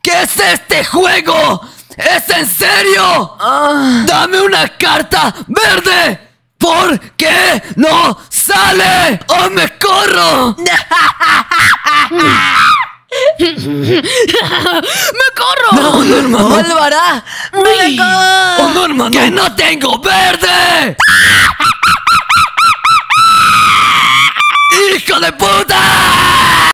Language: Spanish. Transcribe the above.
¿Qué es este juego? ¿Es en serio? ¡Dame una carta verde! ¿Por qué no sale? ¡Oh, me corro! ¡Me corro! No, hermano. ¡No lo hará! Uy. ¡Oh, no, hermano! ¡Que no tengo verde! ¡Hijo de puta!